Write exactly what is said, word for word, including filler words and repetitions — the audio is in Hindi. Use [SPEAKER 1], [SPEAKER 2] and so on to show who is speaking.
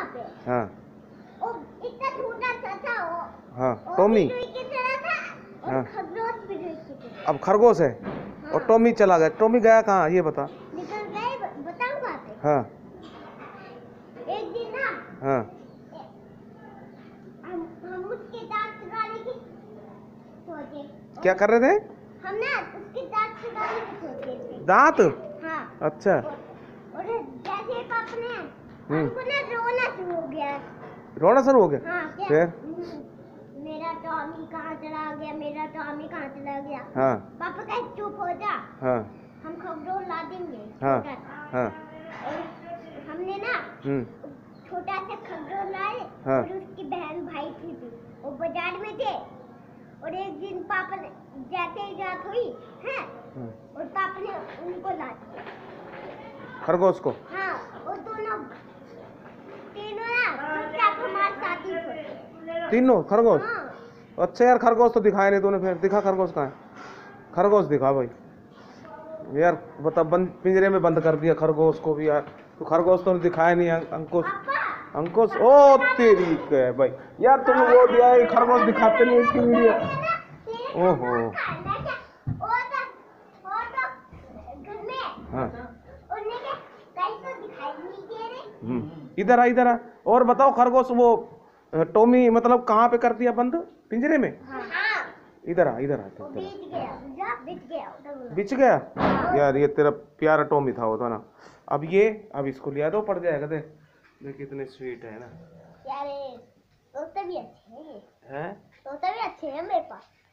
[SPEAKER 1] पे।
[SPEAKER 2] हाँ।
[SPEAKER 1] वो इतना छोटा सा था वो।
[SPEAKER 2] हाँ टॉमी।
[SPEAKER 1] की तरह था।
[SPEAKER 2] हाँ।
[SPEAKER 1] और खरगोश भी की तरह।
[SPEAKER 2] अब खरगोश है।
[SPEAKER 1] हाँ।
[SPEAKER 2] और टॉमी चला गया। टॉमी गया कहाँ ये बता।
[SPEAKER 1] निकल गए, बताऊँ बातें।
[SPEAKER 2] हाँ।
[SPEAKER 1] एक दिन ना।
[SPEAKER 2] हाँ।
[SPEAKER 1] हम हम उसके दांत चुराने की सोचे।
[SPEAKER 2] क्या कर रहे थे?
[SPEAKER 1] हम ना उसके दांत चुराने की सोचे थे।
[SPEAKER 2] दांत?
[SPEAKER 1] हाँ।
[SPEAKER 2] अच्छा।
[SPEAKER 1] और जैसे पापा ने हमको ना रोना शुरू हो गया।
[SPEAKER 2] रोना शुरू हो गया?
[SPEAKER 1] हाँ क्या?
[SPEAKER 2] फिर?
[SPEAKER 1] मेरा टॉमी कहाँ चला गया, मेरा टॉमी कहाँ चला गया।
[SPEAKER 2] हाँ।
[SPEAKER 1] पापा कहे चुप हो जा।
[SPEAKER 2] हाँ।
[SPEAKER 1] हम खबरों ला देंगे।
[SPEAKER 2] हाँ। हाँ।
[SPEAKER 1] और हमने ना छोटा सा खबरों लाए।
[SPEAKER 2] हाँ।
[SPEAKER 1] और उसकी बहन भाई थी थी वो बाजार में थे। और एक दिन पापा ने जाते ही रात हुई है। और पापा ने उनको ला दिया
[SPEAKER 2] खरगोश को।
[SPEAKER 1] हाँ वो दोनों तीनों ना चुपचाप हमारे साथ ही सोते।
[SPEAKER 2] तीनों खरगोश?
[SPEAKER 1] हाँ।
[SPEAKER 2] अच्छा यार खरगोश तो दिखाया नहीं तूने। फिर दिखा खरगोश कहाँ है? खरगोश दिखा भाई यार। बता बंद पिंजरे में बंद कर दिया खरगोश को भी यार। तो खरगोश तो दिखाया नहीं। अंकुश अंकुश ओ तेरी के भाई यार तुम वो दिया है खरगोश दिखाते नहीं इसकी वीडियो। ओहो। हाँ। इधर आ इधर आ। और बताओ खरगोश वो टॉमी मतलब कहाँ पे कर दिया बंद? पिंजरे में? इधर आ इधर आ। बिछ गया यार। ये तेरा प्यारा टॉमी था वो था ना। अब ये अब इसको लिया दो पड़ जाएगा। देख देख कितने स्वीट है ना यार। तोते भी अच्छे हैं। हैं? तोते भी अच्छे हैं मेरे पास।